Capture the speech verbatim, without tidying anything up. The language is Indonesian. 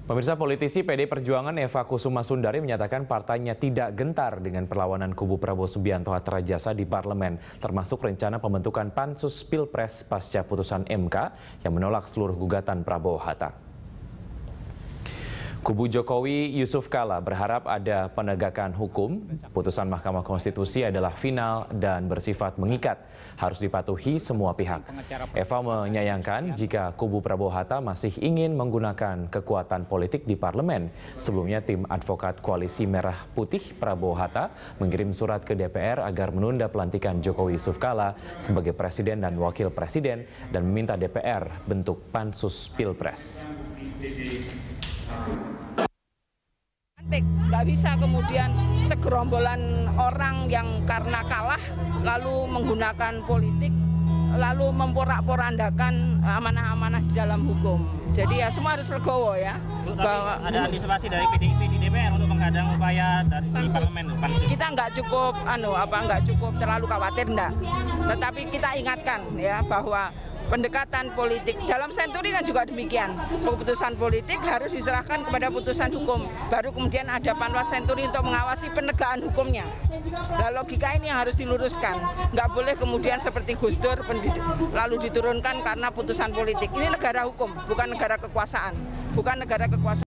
Pemirsa, politisi P D I Perjuangan Eva Kusuma Sundari menyatakan partainya tidak gentar dengan perlawanan kubu Prabowo Subianto Hatta Rajasa di parlemen, termasuk rencana pembentukan pansus Pilpres pasca putusan M K yang menolak seluruh gugatan Prabowo Hatta. Kubu Jokowi Yusuf Kala berharap ada penegakan hukum. Putusan Mahkamah Konstitusi adalah final dan bersifat mengikat, harus dipatuhi semua pihak. Eva menyayangkan jika kubu Prabowo Hatta masih ingin menggunakan kekuatan politik di parlemen. Sebelumnya tim advokat Koalisi Merah Putih Prabowo Hatta mengirim surat ke D P R agar menunda pelantikan Jokowi Yusuf Kala sebagai presiden dan wakil presiden dan meminta D P R bentuk pansus Pilpres. Nggak bisa kemudian segerombolan orang yang karena kalah lalu menggunakan politik lalu memporak-porandakan amanah-amanah di dalam hukum. Jadi ya semua harus legowo ya. Bahwa ada antisipasi dari P D I P di D P R untuk menghadang upaya dari di parlemen. Kita nggak cukup anu apa nggak cukup terlalu khawatir enggak. Tetapi kita ingatkan ya bahwa pendekatan politik dalam senturi kan juga demikian. Keputusan politik harus diserahkan kepada putusan hukum. Baru kemudian ada panwas senturi untuk mengawasi penegakan hukumnya. Nah, logika ini yang harus diluruskan. Nggak boleh kemudian seperti Gus Dur lalu diturunkan karena putusan politik. Ini negara hukum, bukan negara kekuasaan. Bukan negara kekuasaan.